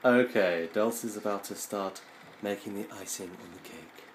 Okay, Dulcie's about to start making the icing on the cake.